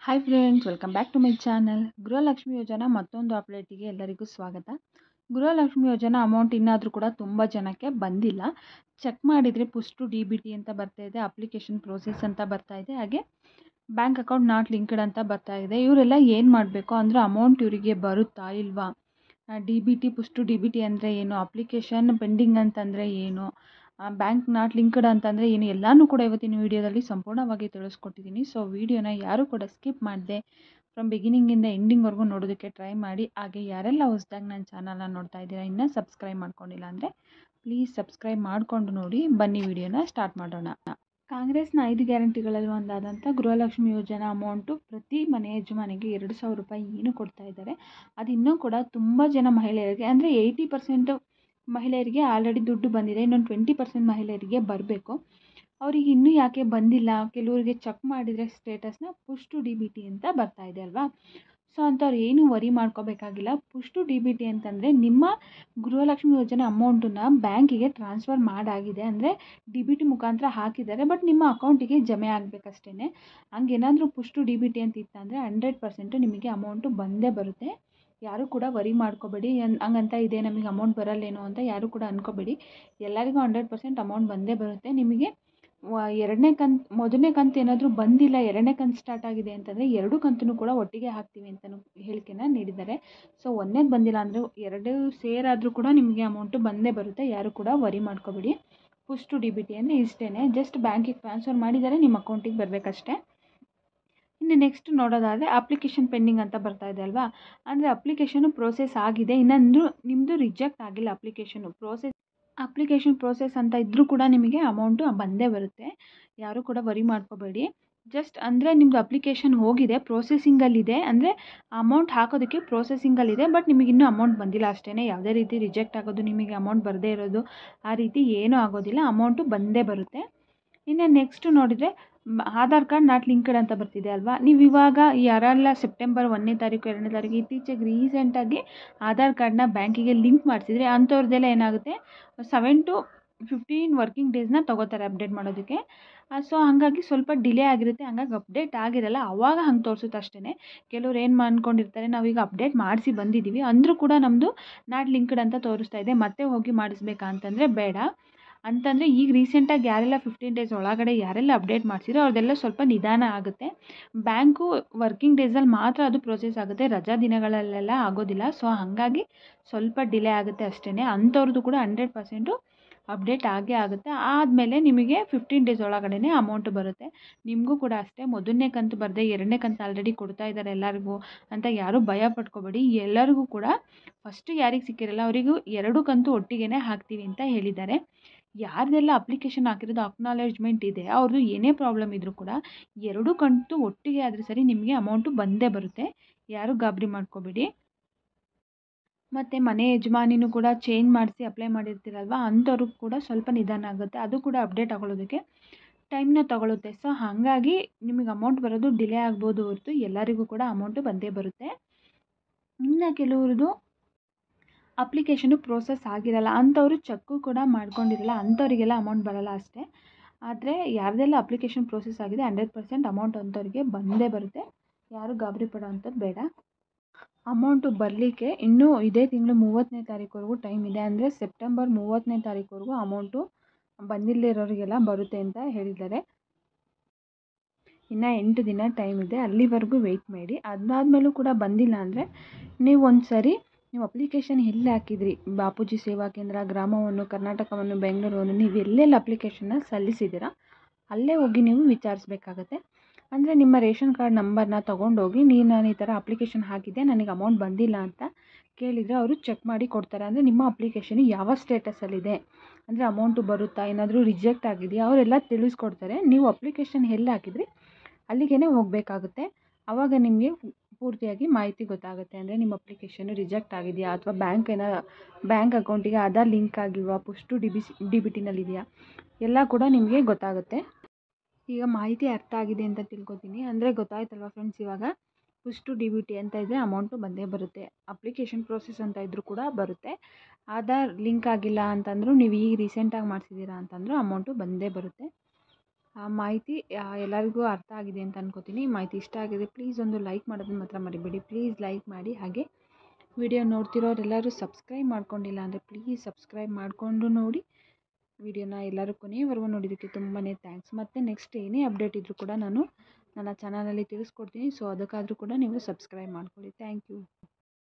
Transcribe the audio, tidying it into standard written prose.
Hi friends, welcome back to my channel. Gruhalakshmi Yojana ಮತ್ತೊಂದು ಅಪ್ಡೇಟಿಗೆ ಎಲ್ಲರಿಗೂ ಸ್ವಾಗತ. ಗೃಹಲಕ್ಷ್ಮಿ ಯೋಜನಾ ಅಮೌಂಟ್ ಇನ್ನಾದರೂ ಕೂಡ ತುಂಬ ಜನಕ್ಕೆ ಬಂದಿಲ್ಲ. ಚೆಕ್ ಮಾಡಿದರೆ ಪುಷ್ ಟು DBT ಅಂತ ಬರ್ತಾ ಇದೆ, ಅಪ್ಲಿಕೇಶನ್ ಪ್ರೋಸೆಸ್ ಅಂತ ಬರ್ತಾ ಇದೆ, ಹಾಗೆ ಬ್ಯಾಂಕ್ ಅಕೌಂಟ್ ನಾಟ್ ಲಿಂಕ್ಡ್ ಅಂತ ಬರ್ತಾ ಇದೆ. ಇವರೆಲ್ಲ ಏನು ಮಾಡಬೇಕು ಅಂದರೆ ಅಮೌಂಟ್ ಇವರಿಗೆ ಬರುತ್ತಾ ಇಲ್ವಾ, DBT ಪುಷ್ ಟು DBT ಅಂದರೆ ಏನು, ಅಪ್ಲಿಕೇಶನ್ ಪೆಂಡಿಂಗ್ ಅಂತಂದರೆ ಏನು, ಬ್ಯಾಂಕ್ ನಾಟ್ ಲಿಂಕ್ಡ್ ಅಂತಂದರೆ ಏನು, ಎಲ್ಲನೂ ಕೂಡ ಇವತ್ತಿನ ವೀಡಿಯೋದಲ್ಲಿ ಸಂಪೂರ್ಣವಾಗಿ ತಿಳಿಸ್ಕೊಟ್ಟಿದ್ದೀನಿ. ಸೊ ವೀಡಿಯೋನ ಯಾರೂ ಕೂಡ ಸ್ಕಿಪ್ ಮಾಡದೆ ಫ್ರಮ್ ಬಿಗಿನಿಂಗಿಂದ ಎಂಡಿಂಗ್ವರೆಗೂ ನೋಡೋದಕ್ಕೆ ಟ್ರೈ ಮಾಡಿ. ಹಾಗೆ ಯಾರೆಲ್ಲ ಹೊಸದಾಗಿ ನನ್ನ ಚಾನಲ್ನ ನೋಡ್ತಾ ಇದ್ದೀರಾ, ಇನ್ನೂ ಸಬ್ಸ್ಕ್ರೈಬ್ ಮಾಡ್ಕೊಂಡಿಲ್ಲ ಅಂದರೆ ಪ್ಲೀಸ್ ಸಬ್ಸ್ಕ್ರೈಬ್ ಮಾಡಿಕೊಂಡು ನೋಡಿ. ಬನ್ನಿ ವಿಡಿಯೋನ ಸ್ಟಾರ್ಟ್ ಮಾಡೋಣ. ಕಾಂಗ್ರೆಸ್ನ 5 ಗ್ಯಾರಂಟಿಗಳಲ್ಲಿ ಒಂದಾದಂಥ ಗೃಹಲಕ್ಷ್ಮಿ ಯೋಜನಾ ಅಮೌಂಟು ಪ್ರತಿ ಮನೆ ಯಜಮಾನಿಗೆ 2,000 ರೂಪಾಯಿ ಏನು ಕೊಡ್ತಾ ಇದ್ದಾರೆ. ಅದು ಇನ್ನೂ ಕೂಡ ತುಂಬ ಜನ ಮಹಿಳೆಯರಿಗೆ, ಅಂದರೆ 80% ಮಹಿಳೆಯರಿಗೆ ಆಲ್ರೆಡಿ ದುಡ್ಡು ಬಂದಿದೆ, ಇನ್ನೊಂದು 20% ಮಹಿಳೆಯರಿಗೆ ಬರಬೇಕು. ಅವರಿಗೆ ಇನ್ನೂ ಯಾಕೆ ಬಂದಿಲ್ಲ, ಕೆಲವರಿಗೆ ಚೆಕ್ ಮಾಡಿದರೆ ಸ್ಟೇಟಸ್ನ ಪುಷ್ ಟು DBT ಅಂತ ಬರ್ತಾ ಇದೆ ಅಲ್ವಾ. ಸೊ ಅಂಥವ್ರು ಏನೂ ವರಿ ಮಾಡ್ಕೋಬೇಕಾಗಿಲ್ಲ. ಪುಷ್ ಟು DBT ಅಂತಂದರೆ ನಿಮ್ಮ ಗೃಹಲಕ್ಷ್ಮಿ ಯೋಜನೆ ಅಮೌಂಟನ್ನು ಬ್ಯಾಂಕಿಗೆ ಟ್ರಾನ್ಸ್ಫರ್ ಮಾಡಾಗಿದೆ, ಅಂದರೆ DBT ಮುಖಾಂತರ ಹಾಕಿದ್ದಾರೆ, ಬಟ್ ನಿಮ್ಮ ಅಕೌಂಟಿಗೆ ಜಮೆ ಆಗಬೇಕಷ್ಟೇ. ಹಂಗೇನಾದರೂ ಪುಷ್ ಟು DBT ಅಂತ ಇತ್ತಂದರೆ 100% ನಿಮಗೆ ಅಮೌಂಟು ಬಂದೇ ಬರುತ್ತೆ. ಯಾರೂ ಕೂಡ ವರಿ ಮಾಡ್ಕೋಬೇಡಿ, ಹಂಗಂತ ಇದೆ ನಮಗೆ ಅಮೌಂಟ್ ಬರಲ್ಲೇನೋ ಅಂತ ಯಾರೂ ಕೂಡ ಅಂದ್ಕೋಬೇಡಿ. ಎಲ್ಲರಿಗೂ 100% ಅಮೌಂಟ್ ಬಂದೇ ಬರುತ್ತೆ. ನಿಮಗೆ ಎರಡನೇ ಕಂತು, ಮೊದಲನೇ ಕಂತು ಏನಾದರೂ ಬಂದಿಲ್ಲ, ಎರಡನೇ ಕಂತು ಸ್ಟಾರ್ಟ್ ಆಗಿದೆ ಅಂತಂದರೆ 2 ಕಂತನ್ನು ಕೂಡ ಒಟ್ಟಿಗೆ ಹಾಕ್ತೀವಿ ಅಂತಲೂ ಹೇಳಿಕೆನ ನೀಡಿದ್ದಾರೆ. ಸೊ ಒಂದನೇದು ಬಂದಿಲ್ಲ ಅಂದರೆ 2 ಸೇರಾದರೂ ಕೂಡ ನಿಮಗೆ ಅಮೌಂಟು ಬಂದೇ ಬರುತ್ತೆ. ಯಾರೂ ಕೂಡ ವರಿ ಮಾಡ್ಕೋಬೇಡಿ. ಪುಷ್ ಟು DBT ಅಂದರೆ ಇಷ್ಟೇ, ಜಸ್ಟ್ ಬ್ಯಾಂಕಿಗೆ ಟ್ರಾನ್ಸ್ಫರ್ ಮಾಡಿದರೆ ನಿಮ್ಮ ಅಕೌಂಟಿಗೆ ಬರಬೇಕಷ್ಟೇ. ಇನ್ನು ನೆಕ್ಸ್ಟ್ ನೋಡೋದಾದರೆ ಅಪ್ಲಿಕೇಶನ್ ಪೆಂಡಿಂಗ್ ಅಂತ ಬರ್ತಾ ಇದೆ ಅಲ್ವಾ, ಅಂದರೆ ಅಪ್ಲಿಕೇಶನು ಪ್ರೋಸೆಸ್ ಆಗಿದೆ, ಇನ್ನೊಂದು ನಿಮ್ಮದು ರಿಜೆಕ್ಟ್ ಆಗಿಲ್ಲ. ಅಪ್ಲಿಕೇಶನ್ ಪ್ರೋಸೆಸ್ ಅಂತ ಇದ್ದರೂ ಕೂಡ ನಿಮಗೆ ಅಮೌಂಟು ಬಂದೇ ಬರುತ್ತೆ. ಯಾರೂ ಕೂಡ ವರಿ ಮಾಡ್ಕೋಬೇಡಿ. ಜಸ್ಟ್ ಅಂದರೆ ನಿಮ್ಮದು ಅಪ್ಲಿಕೇಶನ್ ಹೋಗಿದೆ, ಪ್ರೋಸೆಸಿಂಗಲ್ಲಿದೆ, ಅಂದರೆ ಅಮೌಂಟ್ ಹಾಕೋದಕ್ಕೆ ಪ್ರೋಸೆಸಿಂಗಲ್ಲಿದೆ, ಬಟ್ ನಿಮಗೆ ಇನ್ನೂ ಅಮೌಂಟ್ ಬಂದಿಲ್ಲ ಅಷ್ಟೇ. ಯಾವುದೇ ರೀತಿ ರಿಜೆಕ್ಟ್ ಆಗೋದು, ನಿಮಗೆ ಅಮೌಂಟ್ ಬರದೇ ಇರೋದು ಆ ರೀತಿ ಏನೂ ಆಗೋದಿಲ್ಲ, ಅಮೌಂಟು ಬಂದೇ ಬರುತ್ತೆ. ಇನ್ನು ನೆಕ್ಸ್ಟ್ ನೋಡಿದರೆ ಆಧಾರ್ ಕಾರ್ಡ್ ನಾಟ್ ಲಿಂಕ್ಡ್ ಅಂತ ಬರ್ತಿದೆ ಅಲ್ವಾ. ನೀವು ಇವಾಗ ಯಾರೆಲ್ಲ ಸೆಪ್ಟೆಂಬರ್ 1ನೇ ತಾರೀಕು 2ನೇ ತಾರೀಕು ಇತ್ತೀಚೆಗೆ ರೀಸೆಂಟಾಗಿ ಆಧಾರ್ ಕಾರ್ಡ್ನ ಬ್ಯಾಂಕಿಗೆ ಲಿಂಕ್ ಮಾಡಿಸಿದ್ರೆ ಅಂಥವ್ರದ್ದೆಲ್ಲ ಏನಾಗುತ್ತೆ 7 to 15 ವರ್ಕಿಂಗ್ ಡೇಸ್ನ ತೊಗೋತಾರೆ ಅಪ್ಡೇಟ್ ಮಾಡೋದಕ್ಕೆ. ಸೊ ಹಾಗಾಗಿ ಸ್ವಲ್ಪ ಡಿಲೇ ಆಗಿರುತ್ತೆ, ಹಂಗಾಗಿ ಅಪ್ಡೇಟ್ ಆಗಿರಲ್ಲ, ಆವಾಗ ಹಂಗೆ ತೋರಿಸುತ್ತೆ ಅಷ್ಟೇ. ಕೆಲವ್ರು ಏನು ಅಂದ್ಕೊಂಡಿರ್ತಾರೆ, ನಾವೀಗ ಅಪ್ಡೇಟ್ ಮಾಡಿಸಿ ಬಂದಿದ್ದೀವಿ ಅಂದರೂ ಕೂಡ ನಮ್ಮದು ನಾಟ್ ಲಿಂಕ್ಡ್ ಅಂತ ತೋರಿಸ್ತಾ ಇದೆ, ಮತ್ತೆ ಹೋಗಿ ಮಾಡಿಸ್ಬೇಕಾ ಅಂತಂದರೆ ಬೇಡ. ಅಂತಂದರೆ ಈಗ ರೀಸೆಂಟಾಗಿ ಯಾರೆಲ್ಲ 15 ಡೇಸ್ ಒಳಗಡೆ ಯಾರೆಲ್ಲ ಅಪ್ಡೇಟ್ ಮಾಡಿಸಿರೋ ಅವ್ರದ್ದೆಲ್ಲ ಸ್ವಲ್ಪ ನಿಧಾನ ಆಗುತ್ತೆ. ಬ್ಯಾಂಕು ವರ್ಕಿಂಗ್ ಡೇಸಲ್ಲಿ ಮಾತ್ರ ಅದು ಪ್ರೋಸೆಸ್ ಆಗುತ್ತೆ, ರಜಾ ದಿನಗಳಲ್ಲೆಲ್ಲ ಆಗೋದಿಲ್ಲ. ಸೊ ಹಾಗಾಗಿ ಸ್ವಲ್ಪ ಡಿಲೇ ಆಗುತ್ತೆ ಅಷ್ಟೇ. ಅಂಥವ್ರದ್ದು ಕೂಡ 100% ಅಪ್ಡೇಟ್ ಆಗೇ ಆಗುತ್ತೆ. ಆದಮೇಲೆ ನಿಮಗೆ 15 ಡೇಸ್ ಒಳಗಡೆ ಅಮೌಂಟ್ ಬರುತ್ತೆ. ನಿಮಗೂ ಕೂಡ ಅಷ್ಟೇ, ಮೊದಲನೇ ಕಂತು ಬರದೆ 2ನೇ ಕಂತು ಆಲ್ರೆಡಿ ಕೊಡ್ತಾ ಇದ್ದಾರೆ ಎಲ್ಲರಿಗೂ ಅಂತ ಯಾರೂ ಭಯ ಪಡ್ಕೋಬೇಡಿ. ಎಲ್ಲರಿಗೂ ಕೂಡ ಫಸ್ಟು ಯಾರಿಗೆ ಸಿಕ್ಕಿರಲ್ಲ ಅವರಿಗೂ 2 ಕಂತು ಒಟ್ಟಿಗೆ ಹಾಕ್ತೀವಿ ಅಂತ ಹೇಳಿದ್ದಾರೆ. ಯಾರ್ದೆಲ್ಲ ಅಪ್ಲಿಕೇಶನ್ ಹಾಕಿರೋದು ಅಕ್ನಾಲೇಜ್ಮೆಂಟ್ ಇದೆ ಅವ್ರದ್ದು ಏನೇ ಪ್ರಾಬ್ಲಮ್ ಇದ್ದರೂ ಕೂಡ 2 ಕಂತು ಒಟ್ಟಿಗೆ ಆದರೆ ಸರಿ, ನಿಮಗೆ ಅಮೌಂಟು ಬಂದೇ ಬರುತ್ತೆ. ಯಾರೂ ಗಾಬರಿ ಮಾಡ್ಕೋಬೇಡಿ. ಮತ್ತು ಮನೆ ಯಜಮಾನಿನೂ ಕೂಡ ಚೇಂಜ್ ಮಾಡಿಸಿ ಅಪ್ಲೈ ಮಾಡಿರ್ತೀರಲ್ವ, ಅಂಥವ್ರಿಗೂ ಕೂಡ ಸ್ವಲ್ಪ ನಿಧಾನ ಆಗುತ್ತೆ, ಅದು ಕೂಡ ಅಪ್ಡೇಟ್ ಆಗೋದಕ್ಕೆ ಟೈಮ್ನ ತಗೊಳುತ್ತೆ. ಸೊ ಹಾಗಾಗಿ ನಿಮಗೆ ಅಮೌಂಟ್ ಬರೋದು ಡಿಲೇ ಆಗ್ಬೋದು ಹೊರತು ಎಲ್ಲರಿಗೂ ಕೂಡ ಅಮೌಂಟು ಬಂದೇ ಬರುತ್ತೆ. ಇನ್ನು ಕೆಲವ್ರದ್ದು ಅಪ್ಲಿಕೇಶನು ಪ್ರೋಸೆಸ್ ಆಗಿರಲ್ಲ, ಅಂಥವರು ಚೆಕ್ಕು ಕೂಡ ಮಾಡ್ಕೊಂಡಿರಲ್ಲ, ಅಂಥವರಿಗೆಲ್ಲ ಅಮೌಂಟ್ ಬರೋಲ್ಲ ಅಷ್ಟೇ. ಆದರೆ ಯಾರ್ದೆಲ್ಲ ಅಪ್ಲಿಕೇಶನ್ ಪ್ರೋಸೆಸ್ ಆಗಿದೆ 100% ಅಮೌಂಟ್ ಅಂಥವ್ರಿಗೆ ಬಂದೇ ಬರುತ್ತೆ. ಯಾರೂ ಗಾಬರಿ ಪಡೋ ಅಂಥದ್ದು ಬೇಡ. ಅಮೌಂಟು ಬರಲಿಕ್ಕೆ ಇನ್ನೂ ಇದೇ ತಿಂಗಳು 30ನೇ ತಾರೀಕುವರೆಗೂ ಟೈಮ್ ಇದೆ, ಅಂದರೆ ಸೆಪ್ಟೆಂಬರ್ 30ನೇ ತಾರೀಕುವರೆಗೂ ಅಮೌಂಟು ಬಂದಿಲ್ಲದಿರೋರಿಗೆಲ್ಲ ಬರುತ್ತೆ ಅಂತ ಹೇಳಿದ್ದಾರೆ. ಇನ್ನು 8 ದಿನ ಟೈಮ್ ಇದೆ, ಅಲ್ಲಿವರೆಗೂ ವೆಯ್ಟ್ ಮಾಡಿ. ಅದಾದಮೇಲೂ ಕೂಡ ಬಂದಿಲ್ಲ ಅಂದರೆ ನೀವು ಒಂದು ಸರಿ ನೀವು ಅಪ್ಲಿಕೇಶನ್ ಎಲ್ಲಿ ಹಾಕಿದ್ರಿ, ಬಾಪೂಜಿ ಸೇವಾ ಕೇಂದ್ರ, ಗ್ರಾಮವನ್ನು, ಕರ್ನಾಟಕವನ್ನು, ಬೆಂಗಳೂರನ್ನು, ನೀವು ಎಲ್ಲೆಲ್ಲಿ ಅಪ್ಲಿಕೇಶನ್ನ ಸಲ್ಲಿಸಿದ್ದೀರಾ ಅಲ್ಲೇ ಹೋಗಿ ನೀವು ವಿಚಾರಿಸ್ಬೇಕಾಗತ್ತೆ. ಅಂದರೆ ನಿಮ್ಮ ರೇಷನ್ ಕಾರ್ಡ್ ನಂಬರ್ನ ತೊಗೊಂಡೋಗಿ ನಾನು ಈ ಥರ ಅಪ್ಲಿಕೇಶನ್ ಹಾಕಿದ್ದೆ, ನನಗೆ ಅಮೌಂಟ್ ಬಂದಿಲ್ಲ ಅಂತ ಕೇಳಿದರೆ ಅವರು ಚೆಕ್ ಮಾಡಿ ಕೊಡ್ತಾರೆ. ಅಂದರೆ ನಿಮ್ಮ ಅಪ್ಲಿಕೇಶನ್ ಯಾವ ಸ್ಟೇಟಸಲ್ಲಿದೆ, ಅಂದರೆ ಅಮೌಂಟು ಬರುತ್ತಾ, ಏನಾದರೂ ರಿಜೆಕ್ಟ್ ಆಗಿದೆಯಾ, ಅವರೆಲ್ಲ ತಿಳಿಸ್ಕೊಡ್ತಾರೆ. ನೀವು ಅಪ್ಲಿಕೇಶನ್ ಎಲ್ಲಿ ಹಾಕಿದ್ರಿ ಅಲ್ಲಿಗೇ ಹೋಗಬೇಕಾಗುತ್ತೆ. ಆವಾಗ ನಿಮಗೆ ಪೂರ್ತಿಯಾಗಿ ಮಾಹಿತಿ ಗೊತ್ತಾಗುತ್ತೆ, ಅಂದರೆ ನಿಮ್ಮ ಅಪ್ಲಿಕೇಶನು ರಿಜೆಕ್ಟ್ ಆಗಿದೆಯಾ ಅಥವಾ ಬ್ಯಾಂಕ್ ಅಕೌಂಟಿಗೆ ಆಧಾರ್ ಲಿಂಕ್ ಆಗಿಲ್ವಾ, ಪುಷ್ ಟು DBTನಲ್ಲಿದೆಯಾ, ಎಲ್ಲ ಕೂಡ ನಿಮಗೆ ಗೊತ್ತಾಗುತ್ತೆ. ಈಗ ಮಾಹಿತಿ ಅರ್ಥ ಆಗಿದೆ ಅಂತ ತಿಳ್ಕೊತೀನಿ. ಅಂದರೆ ಗೊತ್ತಾಯ್ತಲ್ವ ಫ್ರೆಂಡ್ಸ್, ಇವಾಗ ಪುಷ್ ಟು DBT ಅಂತ ಇದ್ದರೆ ಅಮೌಂಟು ಬಂದೇ ಬರುತ್ತೆ. ಅಪ್ಲಿಕೇಶನ್ ಪ್ರೋಸೆಸ್ ಅಂತ ಇದ್ದರೂ ಕೂಡ ಬರುತ್ತೆ. ಆಧಾರ್ ಲಿಂಕ್ ಆಗಿಲ್ಲ ಅಂತಂದರೂ ನೀವು ಈಗ ರೀಸೆಂಟಾಗಿ ಮಾಡಿಸಿದ್ದೀರಾ ಅಂತಂದರೂ ಅಮೌಂಟು ಬಂದೇ ಬರುತ್ತೆ. ಆ ಮಾಹಿತಿ ಎಲ್ಲರಿಗೂ ಅರ್ಥ ಆಗಿದೆ ಅಂತ ಅನ್ಕೋತೀನಿ. ಈ ಮಾಹಿತಿ ಇಷ್ಟ ಆಗಿದೆ ಪ್ಲೀಸ್ ಒಂದು ಲೈಕ್ ಮಾಡೋದನ್ನ ಮಾತ್ರ ಮರಿಬೇಡಿ. ಪ್ಲೀಸ್ ಲೈಕ್ ಮಾಡಿ. ಹಾಗೆ ವಿಡಿಯೋ ನೋಡ್ತಿರೋರೆಲ್ಲರೂ ಸಬ್ಸ್ಕ್ರೈಬ್ ಮಾಡ್ಕೊಂಡಿಲ್ಲ ಅಂದರೆ ಪ್ಲೀಸ್ ಸಬ್ಸ್ಕ್ರೈಬ್ ಮಾಡಿಕೊಂಡು ನೋಡಿ. ವಿಡಿಯೋನ ಎಲ್ಲರೂ ಕೊನೆಯವರೆಗೂ ನೋಡಿದ್ದಕ್ಕೆ ತುಂಬಾ ಥ್ಯಾಂಕ್ಸ್. ಮತ್ತು ನೆಕ್ಸ್ಟ್ ಏನೇ ಅಪ್ಡೇಟ್ ಇದ್ದರೂ ಕೂಡ ನಾನು ನನ್ನ ಚಾನಲಲ್ಲಿ ತಿಳಿಸ್ಕೊಡ್ತೀನಿ. ಸೊ ಅದಕ್ಕಾದರೂ ಕೂಡ ನೀವು ಸಬ್ಸ್ಕ್ರೈಬ್ ಮಾಡ್ಕೊಳ್ಳಿ. Thank you.